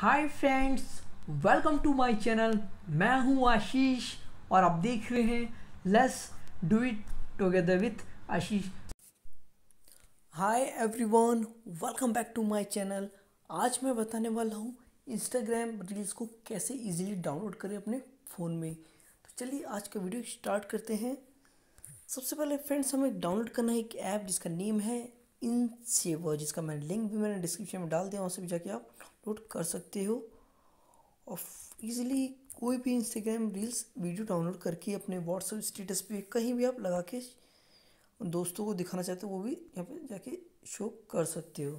Hi friends, welcome to my channel. मैं हूं आशीष और आप देख रहे हैं let's do it together with Ashish. Hi everyone, welcome back to my channel. आज मैं बताने वाला हूं इंस्टाग्राम रील्स को कैसे इजीली डाउनलोड करें अपने फ़ोन में। तो चलिए आज का वीडियो स्टार्ट करते हैं। सबसे पहले फ्रेंड्स हमें डाउनलोड करना है एक ऐप जिसका नेम है इनसेवर, जिसका लिंक भी मैंने डिस्क्रिप्शन में डाल दिया, वहाँ से भी जाके आप डाउनलोड कर सकते हो और इजीली कोई भी इंस्टाग्राम रील्स वीडियो डाउनलोड करके अपने व्हाट्सएप स्टेटस पे कहीं भी आप लगा के दोस्तों को दिखाना चाहते हो वो भी यहाँ पे जाके शो कर सकते हो।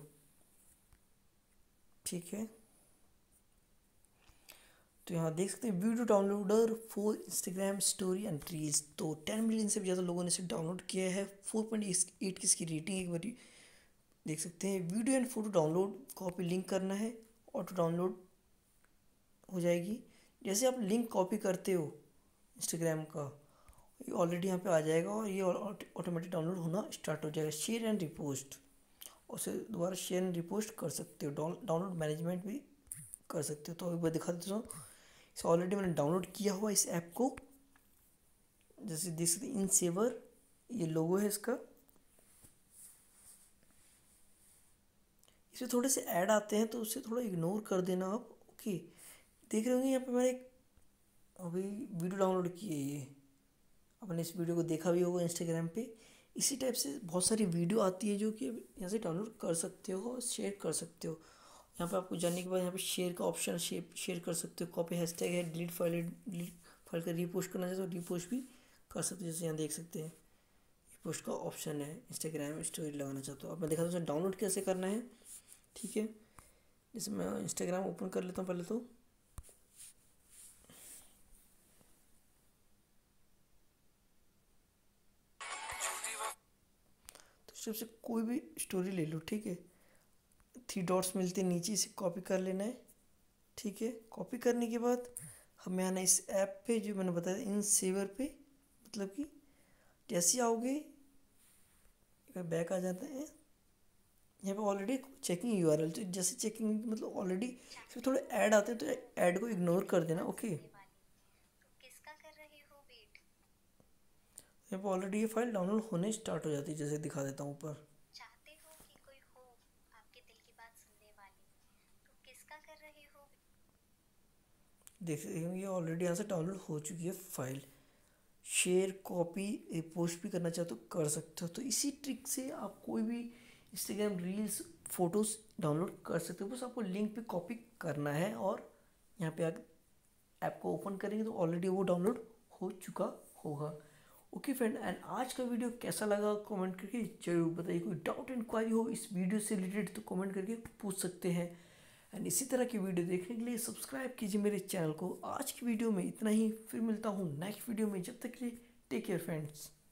ठीक है, तो यहाँ देख सकते हैं video downloader for Instagram story and reels. तो 10 मिलियन से भी ज़्यादा लोगों ने इसे डाउनलोड किया है। 4.8 की इसकी रेटिंग एक बार देख सकते हैं। Video and photo download copy link करना है, ऑटो डाउनलोड हो जाएगी। जैसे आप लिंक कॉपी करते हो इंस्टाग्राम का, ये ऑलरेडी यहाँ पे आ जाएगा और ये ऑटोमेटिक डाउनलोड होना स्टार्ट हो जाएगा। शेयर एंड रिपोस्ट, उसे दोबारा शेयर एंड रिपोस्ट कर सकते हो। डाउनलोड मैनेजमेंट भी कर सकते हो। तो एक बार दिखा देता हूँ, इसे ऑलरेडी मैंने डाउनलोड किया हुआ इस ऐप को। जैसे देख सकते इन सेवर, ये लोगो है इसका। इसमें थोड़े से ऐड आते हैं तो उसे थोड़ा इग्नोर कर देना आप। ओके, देख रहे होंगे यहाँ पे मैंने अभी वीडियो डाउनलोड की है। ये आपने इस वीडियो को देखा भी होगा इंस्टाग्राम पे। इसी टाइप से बहुत सारी वीडियो आती है जो कि यहाँ से डाउनलोड कर सकते हो और शेयर कर सकते हो। यहाँ पे आपको जाने के बाद यहाँ पे शेयर का ऑप्शन, शेयर कर सकते हो। कॉपी हैशटैग है, डिलीट फाइल का रीपोस्ट करना चाहते हो रीपोस्ट भी कर सकते हो। जैसे यहाँ देख सकते हैं रीपोस्ट का ऑप्शन है। इंस्टाग्राम स्टोरी लगाना चाहते हो अब मैं दिखाता हूँ डाउनलोड कैसे करना है। ठीक है, जैसे मैं इंस्टाग्राम ओपन कर लेता हूँ पहले तो सबसे कोई भी स्टोरी ले लो। ठीक है, 3 डॉट्स मिलते हैं नीचे, इसे कॉपी कर लेना है। ठीक है, कॉपी करने के बाद हमें आना इस ऐप पे जो मैंने बताया इन सेवर पे। मतलब कि जैसे आओगे बैक आ जाते हैं। यहाँ पे ऑलरेडी चेकिंग यूआरएल, तो जैसे चेकिंग मतलब ऑलरेडी इसमें थोड़े ऐड आते हैं तो ऐड को इग्नोर कर देना। ओके, यहाँ पे ऑलरेडी ये फाइल डाउनलोड होने स्टार्ट हो जाती है। जैसे दिखा देता हूँ ऊपर, देख सकते हैं ये ऑलरेडी यहाँ से डाउनलोड हो चुकी है फाइल। शेयर, कॉपी, पोस्ट भी करना चाहते हो कर सकते हो। तो इसी ट्रिक से आप कोई भी इंस्टाग्राम रील्स फोटोज़ डाउनलोड कर सकते हो। बस आपको लिंक पे कॉपी करना है और यहाँ पे ऐप को ओपन करेंगे तो ऑलरेडी वो डाउनलोड हो चुका होगा। ओके फ्रेंड, एंड आज का वीडियो कैसा लगा कमेंट करके जरूर बताइए। कोई डाउट इंक्वायरी हो इस वीडियो से रिलेटेड तो कमेंट करके पूछ सकते हैं। एंड इसी तरह की वीडियो देखने के लिए सब्सक्राइब कीजिए मेरे चैनल को। आज की वीडियो में इतना ही, फिर मिलता हूँ नेक्स्ट वीडियो में। जब तक के लिए टेक केयर फ्रेंड्स।